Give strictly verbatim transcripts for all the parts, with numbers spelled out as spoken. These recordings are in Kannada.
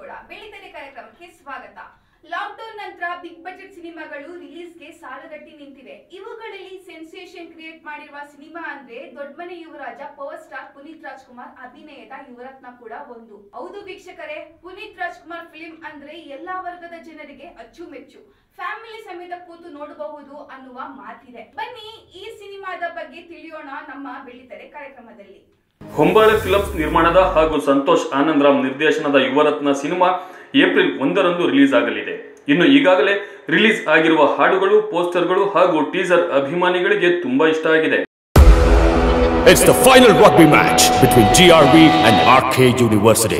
ಕೂಡ ಬೆಳಿತೆರೆ ಕಾರ್ಯಕ್ರಮಕ್ಕೆ ಸ್ವಾಗತ. ಲಾಕ್ಡೌನ್ ನಂತರ ಬಿಗ್ ಬಜೆಟ್ ಸಿನಿಮಾಗಳು ರಿಲೀಸ್ಗೆ ಸಾಲಗಟ್ಟಿ ನಿಂತಿವೆ. ಇವುಗಳಲ್ಲಿ ಸೆನ್ಸೇಷನ್ ಕ್ರಿಯೇಟ್ ಮಾಡಿರುವ ಸಿನಿಮಾ ಅಂದ್ರೆ ದೊಡ್ಡಮನೆ ಯುವರಾಜ ಪವರ್ ಸ್ಟಾರ್ ಪುನೀತ್ ರಾಜ್ಕುಮಾರ್ ಅಭಿನಯದ ಯುವರತ್ನ ಕೂಡ ಒಂದು. ಹೌದು ವೀಕ್ಷಕರೇ, ಪುನೀತ್ ರಾಜ್ಕುಮಾರ್ ಫಿಲ್ಮ್ ಅಂದ್ರೆ ಎಲ್ಲಾ ವರ್ಗದ ಜನರಿಗೆ ಅಚ್ಚುಮೆಚ್ಚು, ಫ್ಯಾಮಿಲಿ ಸಮೇತ ಕೂತು ನೋಡಬಹುದು ಅನ್ನುವ ಮಾತಿದೆ. ಬನ್ನಿ ಈ ಸಿನಿಮಾದ ಬಗ್ಗೆ ತಿಳಿಯೋಣ ನಮ್ಮ ಬೆಳಿತೆರೆ ಕಾರ್ಯಕ್ರಮದಲ್ಲಿ. ಹೊಂಬಾಳೆ ಫಿಲ್ಮ್ಸ್ ನಿರ್ಮಾಣದ ಹಾಗೂ ಸಂತೋಷ್ ಆನಂದ್ ರಾಮ್ ನಿರ್ದೇಶನದ ಯುವರತ್ನ ಸಿನಿಮಾ ಏಪ್ರಿಲ್ ಒಂದರಂದು ರಿಲೀಸ್ ಆಗಲಿದೆ. ಇನ್ನು ಈಗಾಗಲೇ ರಿಲೀಸ್ ಆಗಿರುವ ಹಾಡುಗಳು, ಪೋಸ್ಟರ್ಗಳು ಹಾಗೂ ಟೀಸರ್ ಅಭಿಮಾನಿಗಳಿಗೆ ತುಂಬಾ ಇಷ್ಟ ಆಗಿದೆ. It's the final rugby match between G R B and R K University.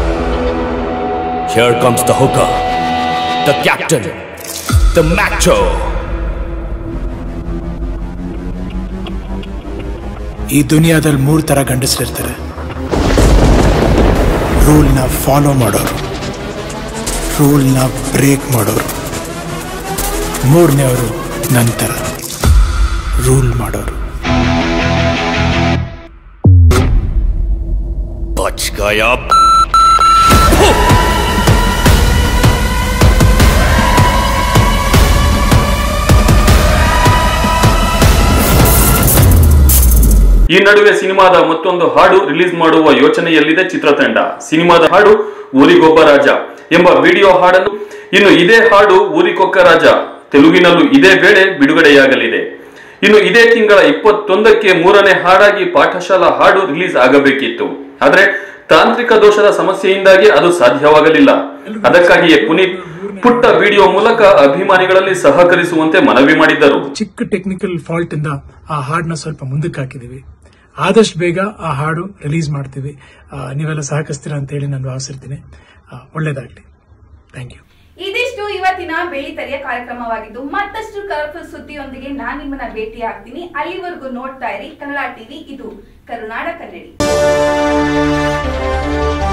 Here comes the hooker, the captain, the macho. ಈ ದುನಿಯಾದಲ್ಲಿ ಮೂರು ತರ ಗಂಡಸರಿರ್ತಾರೆ. ರೂಲ್ನ ಫಾಲೋ ಮಾಡೋರು, ರೂಲ್ನ ಬ್ರೇಕ್ ಮಾಡೋರು, ಮೂರನೇವರು ನಂತರ ರೂಲ್ ಮಾಡೋರು. बच गया. ಈ ನಡುವೆ ಸಿನಿಮಾದ ಮತ್ತೊಂದು ಹಾಡು ರಿಲೀಸ್ ಮಾಡುವ ಯೋಚನೆಯಲ್ಲಿದೆ ಚಿತ್ರತಂಡ. ಸಿನಿಮಾದ ಹಾಡು ಊರಿಗೊಬ್ಬ ರಾಜ ಎಂಬ ವಿಡಿಯೋ ಹಾಡನ್ನು, ಇನ್ನು ಇದೇ ಹಾಡು ಊರಿಗೊಕ್ಕ ರಾಜ ತೆಲುಗಿನಲ್ಲೂ ಇದೇ ವೇಳೆ ಬಿಡುಗಡೆಯಾಗಲಿದೆ. ಇನ್ನು ಇದೇ ತಿಂಗಳ ಇಪ್ಪತ್ತೊಂದಕ್ಕೆ ಮೂರನೇ ಹಾಡಾಗಿ ಪಾಠಶಾಲಾ ಹಾಡು ರಿಲೀಸ್ ಆಗಬೇಕಿತ್ತು. ಆದ್ರೆ ತಾಂತ್ರಿಕ ದೋಷದ ಸಮಸ್ಯೆಯಿಂದಾಗಿ ಅದು ಸಾಧ್ಯವಾಗಲಿಲ್ಲ. ಅದಕ್ಕಾಗಿಯೇ ಪುನೀತ್ ಪುಟ್ಟ ವಿಡಿಯೋ ಮೂಲಕ ಅಭಿಮಾನಿಗಳಲ್ಲಿ ಸಹಕರಿಸುವಂತೆ ಮನವಿ ಮಾಡಿದ್ದರು. ಚಿಕ್ಕ ಟೆಕ್ನಿಕಲ್ ಫಾಲ್ಟ್ ಇಂದ ಆ ಹಾಡನ್ನ ಸ್ವಲ್ಪ ಮುಂದಕ್ಕೆ ಹಾಕಿದೀವಿ. ಆದಷ್ಟು ಬೇಗ ಆ ಹಾಡು ರಿಲೀಸ್ ಮಾಡ್ತೀವಿ. ನೀವೆಲ್ಲ ಸಹಕರಿಸ್ತೀರಾ ಅಂತ ಹೇಳಿ ನಾನು ಭಾವಿಸಿರ್ತೀನಿ. ಒಳ್ಳೇದಾಗ್ಲಿ. Thank you. ಇದಿಷ್ಟು ಇವತ್ತಿನ ಬೆಳಿತೆರೆಯ ಕಾರ್ಯಕ್ರಮವಾಗಿದ್ದು, ಮತ್ತಷ್ಟು ಕಲರ್ಫುಲ್ ಸುದ್ದಿಯೊಂದಿಗೆ ನಾನು ನಿಮ್ಮನ್ನ ಭೇಟಿ ಆಗ್ತೀನಿ. ಅಲ್ಲಿವರೆಗೂ ನೋಡ್ತಾ ಇರಿ ಕನ್ನಡ ಟಿವಿ. ಇದು ಕರುನಾಡ ಕನ್ನಡಿ.